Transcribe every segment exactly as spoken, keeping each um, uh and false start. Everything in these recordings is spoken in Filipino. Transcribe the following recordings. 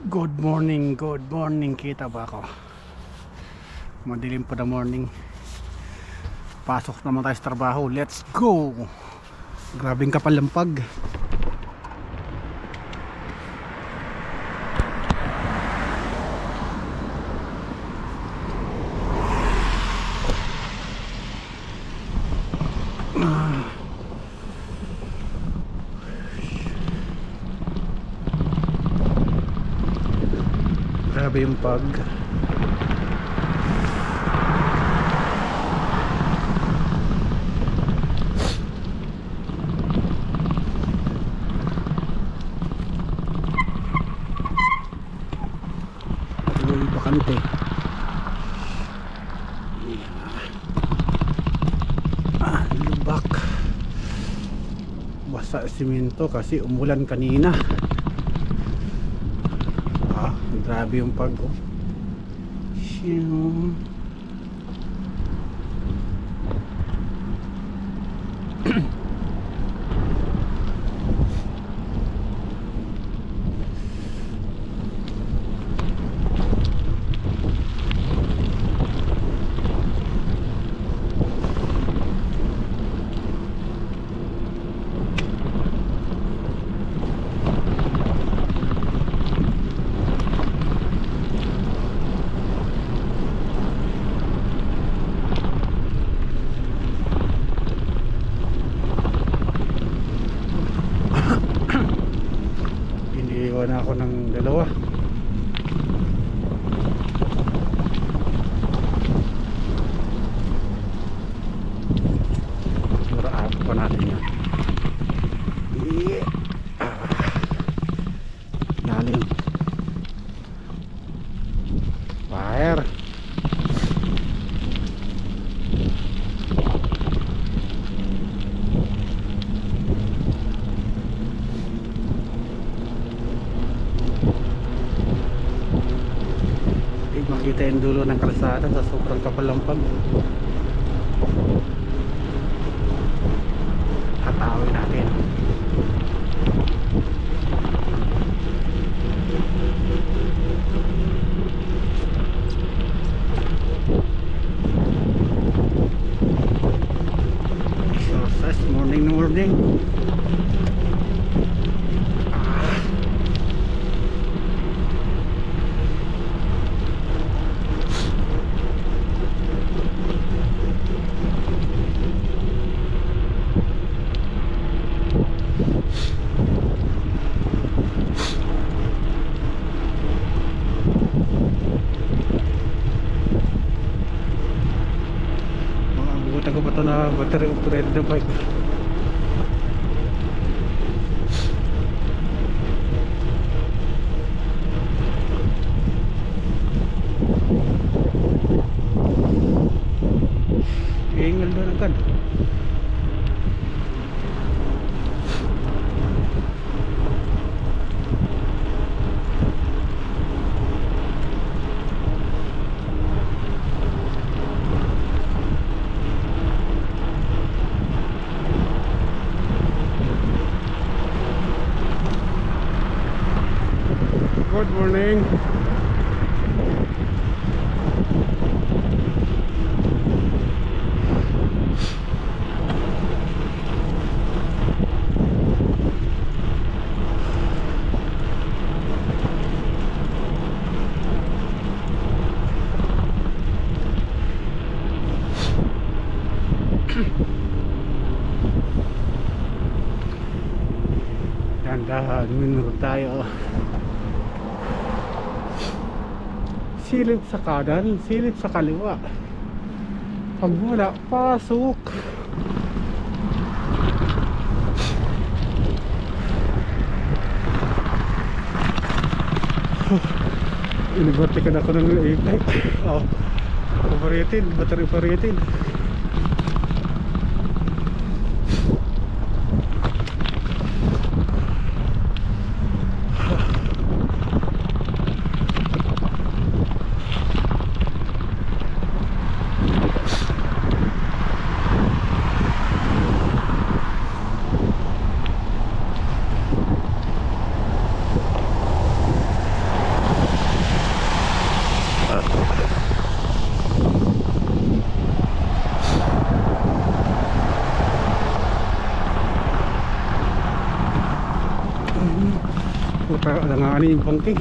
Good morning, good morning. Kita ba ako? Madilim pa na morning. Pasok naman tayo sa trabaho. Let's go! Grabing kapalampag. Grabe yung pag. Uy, bakante. Ah, lubak. Basa simento kasi umulan kanina. Ah, grabe yung pag, oh. Shoo. Iniiwan ako ng dalawa. Muraan pa natin yan. Yeah. Ah. Lalim. Fire. Makita yung dulo ng kalsada sa sobrang kapalampag. Hatawin natin. Exercise morning na morning. Butan ko pa ito na battery operated na bike. Ingal doon agad. Good morning. Dahan-dahan minuro tayo. Silip sa kanan, silip sa kaliwa. Pag wala, pasok. Inibertikan ako ng e-bike. Oh, overrated, battery overrated. Nanganin yung pangking.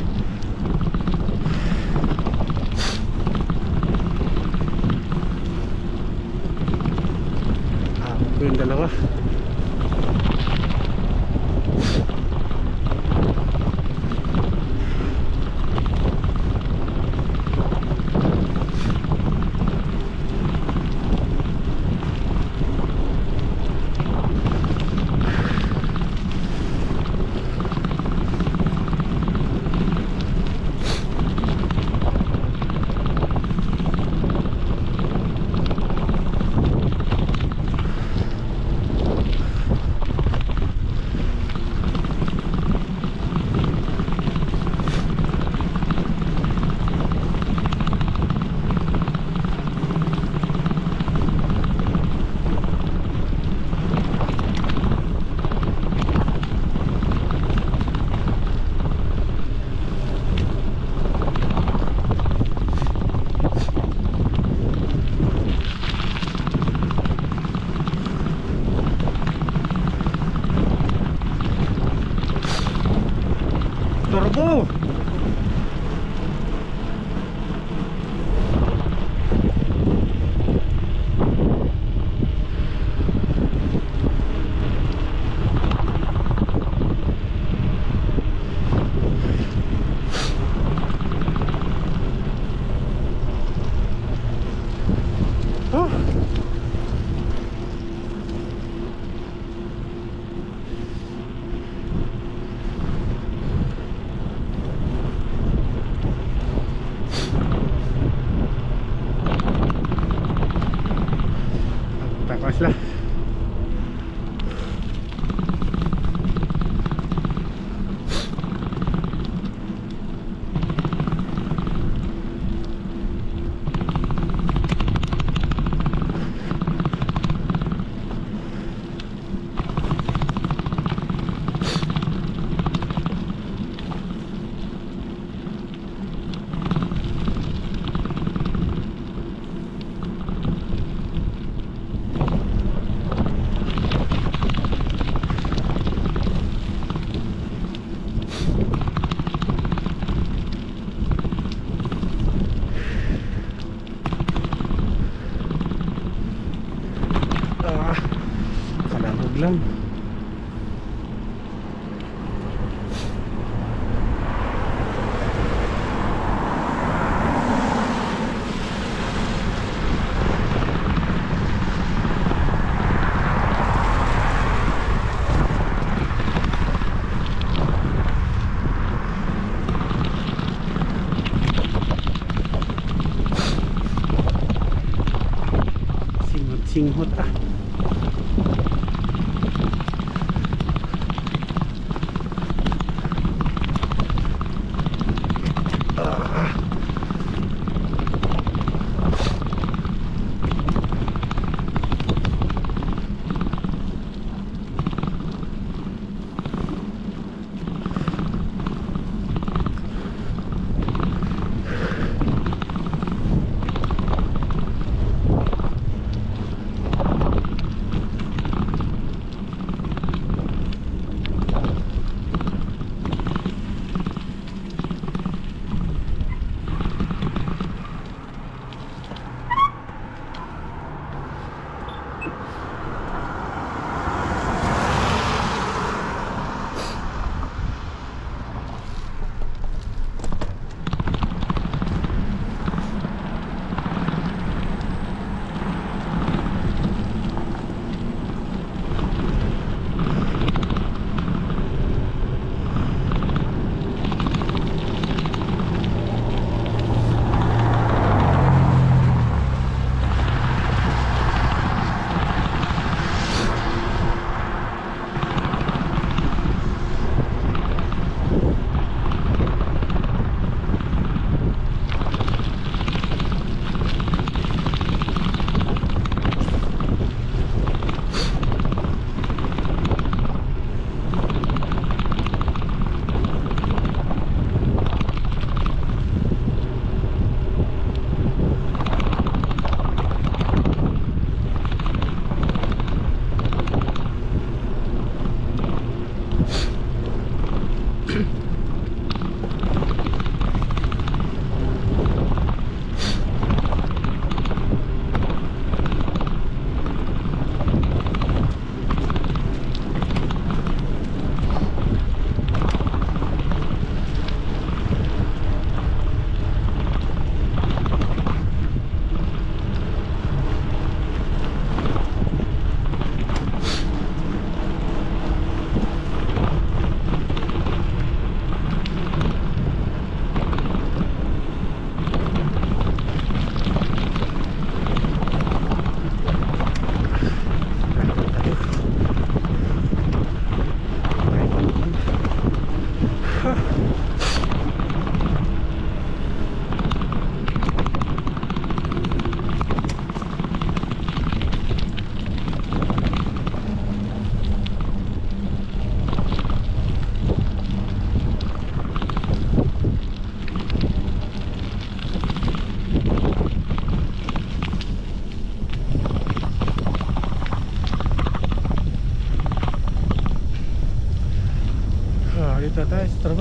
Ah, yung dalawa. Turbo. Oh. Tapos lah. Ah, kalabog lang. Singhot ah. Ah.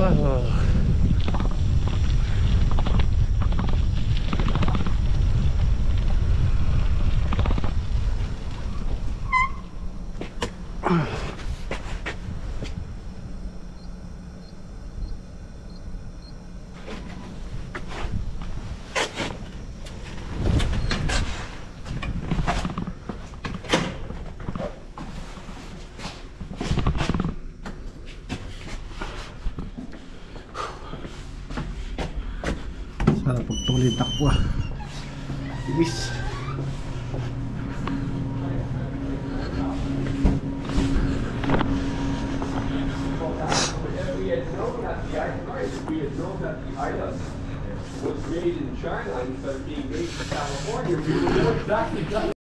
Wow. Sarap pagtuloy takbo ah. Ibis. We had known that the item was made in China instead of being made in California. We would know exactly